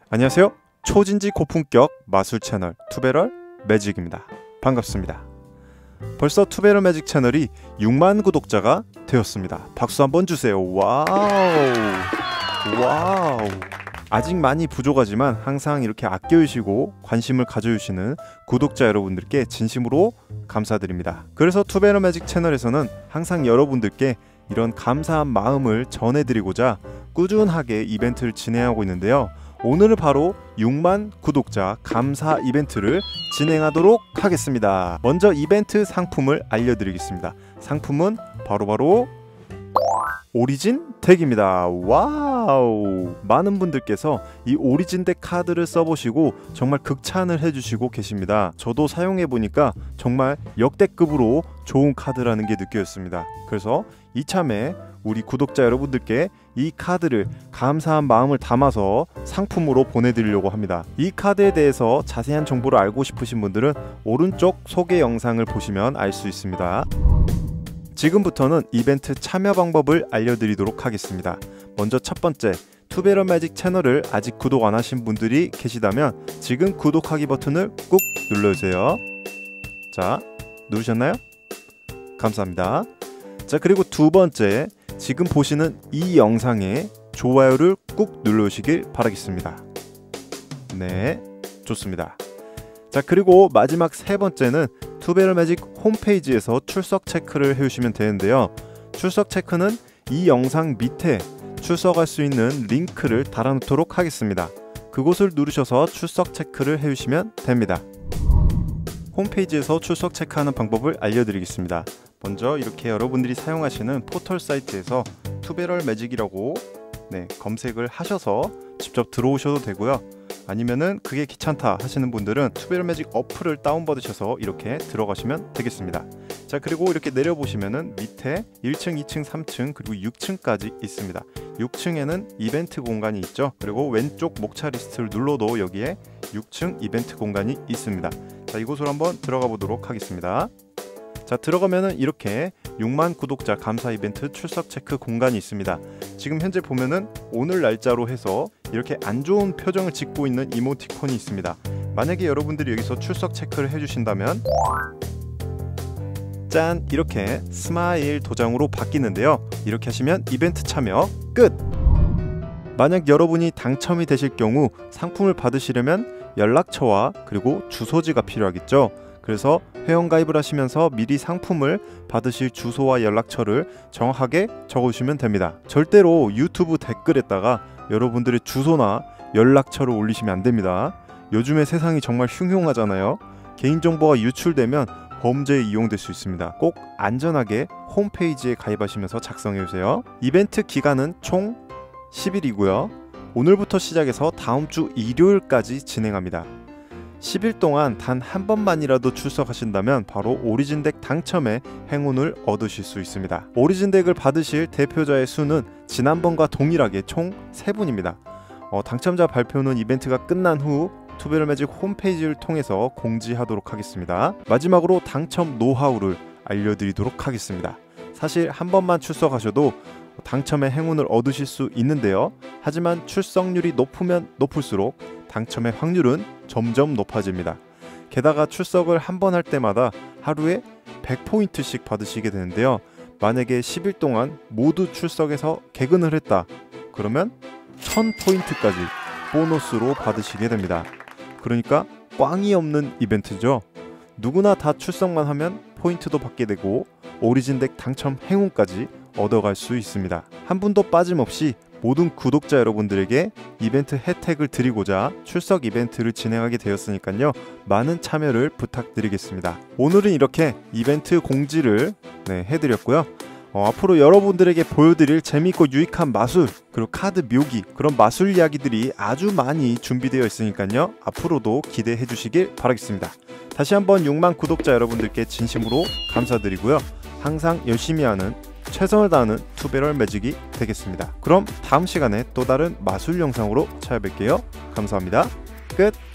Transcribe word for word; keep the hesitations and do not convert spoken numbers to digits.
안녕하세요. 초진지 고품격 마술 채널 투베럴 매직입니다. 반갑습니다. 벌써 투베럴 매직 채널이 육만 구독자가 되었습니다. 박수 한번 주세요. 와우 와우. 아직 많이 부족하지만 항상 이렇게 아껴주시고 관심을 가져주시는 구독자 여러분들께 진심으로 감사드립니다. 그래서 투베럴 매직 채널에서는 항상 여러분들께 이런 감사한 마음을 전해드리고자 꾸준하게 이벤트를 진행하고 있는데요. 오늘은 바로 육만 구독자 감사 이벤트를 진행하도록 하겠습니다. 먼저 이벤트 상품을 알려드리겠습니다. 상품은 바로바로 오리진 덱입니다. 와우! 많은 분들께서 이 오리진 덱 카드를 써보시고 정말 극찬을 해주시고 계십니다. 저도 사용해보니까 정말 역대급으로 좋은 카드라는 게 느껴졌습니다. 그래서 이참에 우리 구독자 여러분들께 이 카드를 감사한 마음을 담아서 상품으로 보내드리려고 합니다. 이 카드에 대해서 자세한 정보를 알고 싶으신 분들은 오른쪽 소개 영상을 보시면 알 수 있습니다. 지금부터는 이벤트 참여 방법을 알려드리도록 하겠습니다. 먼저 첫 번째, 투베럴 매직 채널을 아직 구독 안 하신 분들이 계시다면 지금 구독하기 버튼을 꾹 눌러주세요. 자, 누르셨나요? 감사합니다. 자, 그리고 두 번째, 지금 보시는 이 영상에 좋아요를 꾹 눌러주시길 바라겠습니다. 네, 좋습니다. 자, 그리고 마지막 세 번째는 투베럴 매직 홈페이지에서 출석 체크를 해주시면 되는데요. 출석 체크는 이 영상 밑에 출석할 수 있는 링크를 달아놓도록 하겠습니다. 그곳을 누르셔서 출석 체크를 해주시면 됩니다. 홈페이지에서 출석 체크하는 방법을 알려드리겠습니다. 먼저 이렇게 여러분들이 사용하시는 포털 사이트에서 투베럴 매직이라고 네, 검색을 하셔서 직접 들어오셔도 되고요. 아니면은 그게 귀찮다 하시는 분들은 투베럴 매직 어플을 다운받으셔서 이렇게 들어가시면 되겠습니다. 자, 그리고 이렇게 내려보시면은 밑에 일 층, 이 층, 삼 층 그리고 육 층까지 있습니다. 육 층에는 이벤트 공간이 있죠. 그리고 왼쪽 목차 리스트를 눌러도 여기에 육 층 이벤트 공간이 있습니다. 자, 이곳으로 한번 들어가 보도록 하겠습니다. 자, 들어가면은 이렇게 육만 구독자 감사 이벤트 출석 체크 공간이 있습니다. 지금 현재 보면은 오늘 날짜로 해서 이렇게 안 좋은 표정을 짓고 있는 이모티콘이 있습니다. 만약에 여러분들이 여기서 출석 체크를 해주신다면 짠! 이렇게 스마일 도장으로 바뀌는데요. 이렇게 하시면 이벤트 참여 끝! 만약 여러분이 당첨이 되실 경우 상품을 받으시려면 연락처와 그리고 주소지가 필요하겠죠. 그래서 회원가입을 하시면서 미리 상품을 받으실 주소와 연락처를 정확하게 적어주시면 됩니다. 절대로 유튜브 댓글에다가 여러분들의 주소나 연락처를 올리시면 안 됩니다. 요즘에 세상이 정말 흉흉하잖아요. 개인정보가 유출되면 범죄에 이용될 수 있습니다. 꼭 안전하게 홈페이지에 가입하시면서 작성해주세요. 이벤트 기간은 총 십 일이고요. 오늘부터 시작해서 다음 주 일요일까지 진행합니다. 십 일 동안 단 한 번만이라도 출석하신다면 바로 오리진 덱 당첨의 행운을 얻으실 수 있습니다. 오리진 덱을 받으실 대표자의 수는 지난번과 동일하게 총 세 분입니다. 어, 당첨자 발표는 이벤트가 끝난 후 투베럴 매직 홈페이지를 통해서 공지하도록 하겠습니다. 마지막으로 당첨 노하우를 알려드리도록 하겠습니다. 사실 한 번만 출석하셔도 당첨의 행운을 얻으실 수 있는데요. 하지만 출석률이 높으면 높을수록 당첨의 확률은 점점 높아집니다. 게다가 출석을 한 번 할 때마다 하루에 백 포인트씩 받으시게 되는데요. 만약에 십 일 동안 모두 출석해서 개근을 했다. 그러면 천 포인트까지 보너스로 받으시게 됩니다. 그러니까 꽝이 없는 이벤트죠. 누구나 다 출석만 하면 포인트도 받게 되고 오리진 덱 당첨 행운까지 얻어갈 수 있습니다. 한 분도 빠짐없이 모든 구독자 여러분들에게 이벤트 혜택을 드리고자 출석 이벤트를 진행하게 되었으니까요. 많은 참여를 부탁드리겠습니다. 오늘은 이렇게 이벤트 공지를 네, 해드렸고요. 어, 앞으로 여러분들에게 보여드릴 재미있고 유익한 마술 그리고 카드 묘기 그런 마술 이야기들이 아주 많이 준비되어 있으니까요. 앞으로도 기대해 주시길 바라겠습니다. 다시 한번 육만 구독자 여러분들께 진심으로 감사드리고요. 항상 열심히 하는 최선을 다하는 투베럴 매직이 되겠습니다. 그럼 다음 시간에 또 다른 마술 영상으로 찾아뵐게요. 감사합니다. 끝!